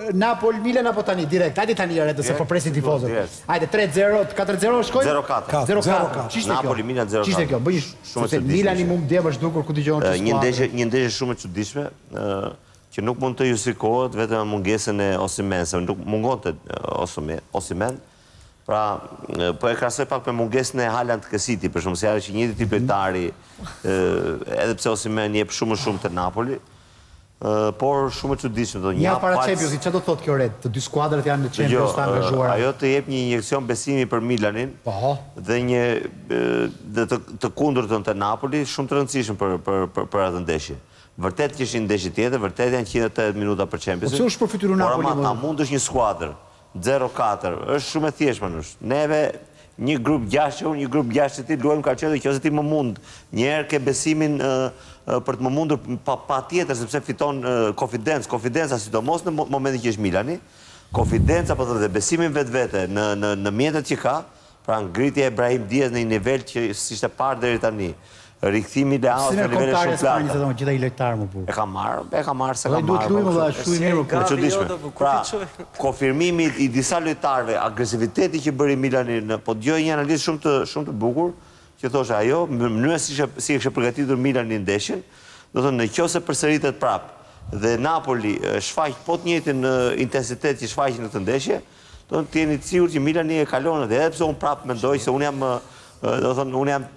Napoli Milan apo tani direkt? Hajde tani re, se po presin tifozët. Hajde 3-0, 4-0 shkojnë? 0-4. 0-4. Ç'ishte kjo? Napoli Milan 0-4. Ç'ishte kjo? Bëj shumë Milani mund djem është dukur ku dëgjon ç'është. Një ndeshje shumë e çuditshme, që nuk mund të justifikohet vetëm me mungesën e Osimhen, se nuk mungonte Osimhen. Pra, po e krahasoj pak me mungesën e Haaland Kesiti, për shkak se ajo që njëjti tip lojtari, edhe pse Osimhen jep shumë të Napoli, por shumë e çuditshme do një para Champions, çfarë do thotë kjo red? Të dy skuadrat janë në Champions të angazhuara. Ajo të jep një injeksion besimi për Milanin dhe një të kundërtën të Napoli, shumë të rëndësishëm për atë ndeshje. Vërtet që ishin ndeshje tjetër, vërtet janë 180 minuta për Champions. Po çu është përfituar Napoli? Por ama ta mundësh një skuadër 0-4, është shumë e thjeshtë manush. Neve një grup 6, një grup 6 ti luajmë kalcio që ose ti më mund. Njëherë ke besimin për të më mundur pa tjetër sepse fiton konfidenca sidomos në momentin që është Milani. Konfidenca po thotë dhe besimin vetvete në mjetet që ka, pra ngritja e Brahim Diaz në një nivel që s'ishte parë deri tani. Rikthimi Leao në nivele shumë të larta. Gjithë ai lojtar më burr. E ka marrë se ka marrë. Duhet luajmë valla, shumë mirë. Ka çuditshme. Pra, konfirmimi i disa lojtarëve, agresiviteti që bëri Milani, po dëgjoj një analizë shumë të bukur, që thoshte ajo, mënyra si e kishte përgatitur Milani ndeshjen, do thonë nëse përsëritet prapë dhe Napoli shfaq po të njëjtin intensitet që shfaqi në këtë ndeshje, do të jeni të sigurt që Milani e kalon edhe pse unë prapë mendoj se unë jam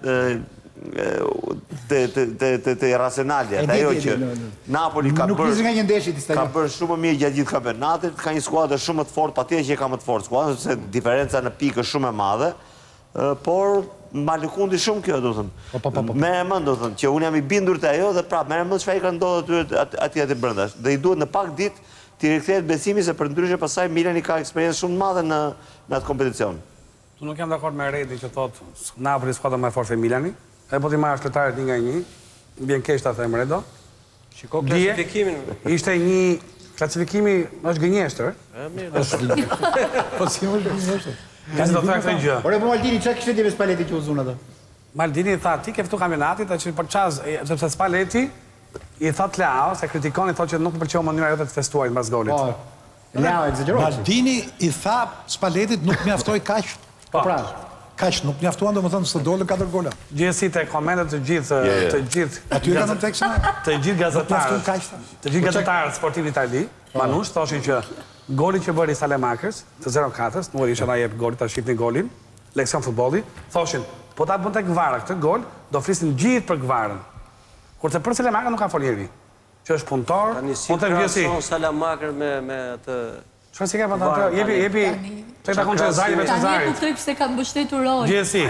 të irracionalja, ajo që Napoli ka bërë shumë mirë gjatë gjithë kampionatit, ka një skuadër shumë të fortë, patjetër që ka më të fortë skuadër, sepse diferenca në pikë është shumë e madhe, por ma lëkundi shumë kjo, do të thënë. Merre mend, do të thënë, që unë jam i bindur te ajo dhe prapë merre mend çfarë ka ndodhur aty brenda. Dhe i duhet në pak ditë të rikthehet besimi se për ndryshe pasaj Milani ka eksperiencë shumë të madhe në atë kompeticion. Tu nuk jam dakord me Redin që thotë Napoli skuadra më e fortë e Milani. E po ti marrësh lojtarët një nga një, mbien keq ta them Redo. Shiko klasifikimin. Ishte një klasifikimi është gënjeshtër. Mirë. Po si më gënjeshtër? Ka të thotë këtë gjë. Ore po Maldini, çka kishte dhe Spalletti që u zon atë? Maldini tha ti ke fituar kampionatin, tash për çaz, sepse Spalletti i thotë Leao, se kritikoni thotë që nuk i pëlqeu mënyra jote të festuarit mbas golit. Po. Leao egzageroi. Maldini i tha Spallettit nuk mjaftoi kaq. Po pra. Kaq nuk mjaftuan, domethënë se dolën 4 gola. Gjithsesi te komentet të gjithë aty kanë tekstin. Të gjithë gazetarët. Të gjithë gazetarët sportiv itali, Manush thoshin që goli që bëri Salemakers të 0-4, nuk isha na jep goli, ta shihni golin, leksion futbolli, thoshin, po ta bënte Gvara këtë gol, do flisin gjithë për Gvarën. Kurse për Salemakers nuk ka foljerë. Që është punëtor, mund të vjesi Salamaker me atë. Çfarë si ka patë? Jepi tek ta konçë Zari me Zari. Tani kuptoj pse kanë mbështetur rol. Gjesi.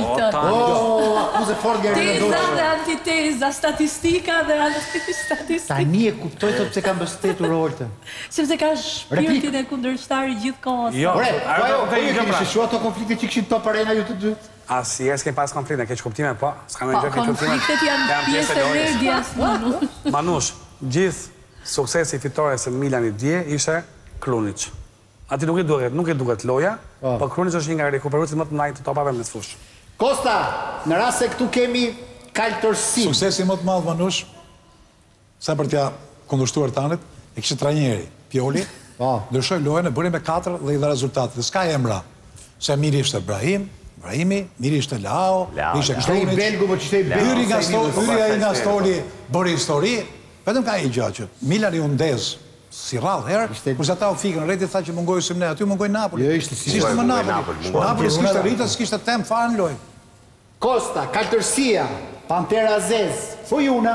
Akuzë fort Geri do. Teza dhe antiteza, statistika dhe statistika. Tani e kuptoj pse kanë mbështetur Roltën. Sepse ka shpirtin e kundërshtarit gjithkohës. Jo, ajo kemi shishuar ato konflikte që kishin top arena ju të dy. Asnjëherë s'kem pas konflikte, keq kuptime, po, s'kam ndonjë keq kuptime. Konfliktet janë pjesë e medias, Manush, gjithë suksesi fitore së Milanit dje ishte Krunic. Ati nuk e duket loja, po Krunic është një nga rekuperuesit më të mëdhenj të topave në fushë. Kosta, në rast se këtu kemi kaltërsi. Suksesi më të madh Manush, sa për t'ia kundërshtuar tanit, e kishte trajneri, Pioli. Ndryshoi lojën, e bëri me 4 dhe i dha rezultate. Dhe s'ka emra. Se miri ishte Brahimi, miri ishte Leao, ishte i Belgu, po ç'ishte i Belgu. Hyri ai nga Stoli, bëri histori. Vetëm ka një gjë që Milani u ndez si rrallë herë, kurse ata u fikën, Reti tha që mungoi Osimhen, aty mungoi Napoli. Jo, ishte më Napoli. Napoli s'kishte rritë, s'kishte tem fare në lojë. Kosta, kaltërsia, Pantera Zez, Fojuna.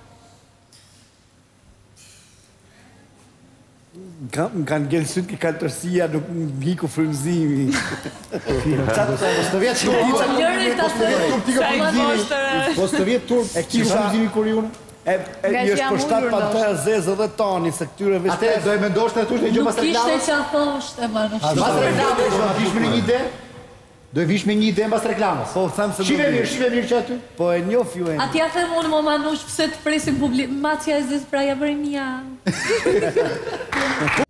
Më kanë gjenë sytë ki kaltërsia, nuk më hiku frymëzimi. Posto vjetë turp, e ki frymëzimi kur june? Një është për 7 Pantera Zezë dhe tani, se këtyre veç... Ate, do e mendosh të tush në gjë pas reklamës? Nuk ishte që a thoshte, Manush. Pas reklamës, do e vish me një ide? Do e vish me një ide pas reklamës? Po, them se... Shive mirë që aty? Po, e njof ju e një. Atja them unë, mo Manush, pëse të presim publik... Macja e Zezë pra ja bërim ja.